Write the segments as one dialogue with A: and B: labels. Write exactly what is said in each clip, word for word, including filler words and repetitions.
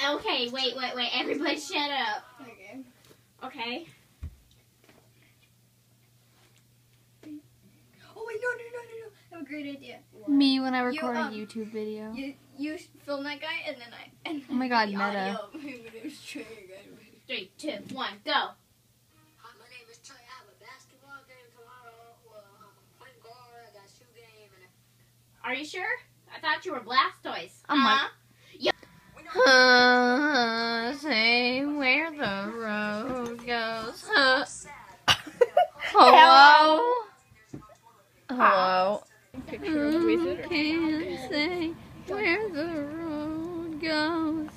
A: okay, wait, wait, wait. Everybody shut up.
B: Okay.
A: Okay.
B: Oh wait, no, no, no, no, no. I have a great idea.
C: Me when I record
B: You, um,
C: a YouTube video.
B: You you film that guy and then I and
C: Oh my God,
B: the
C: meta.
B: audio of him and his training guy.
A: Three, two, one, go.
D: Hi, my name is Trey. I have a basketball game tomorrow. Well, I'm a point guard. I got a shoe game. And
A: Are you sure? I thought you were Blastoise.
C: I'm like-
A: Huh? Yeah.
C: Uh, say where the road goes. Uh, hello? Hello? Who can say where the road goes?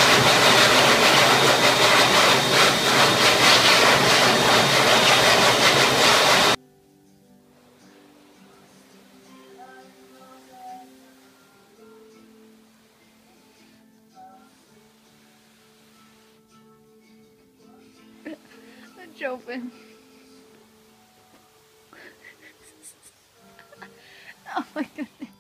C: The open. Oh my goodness.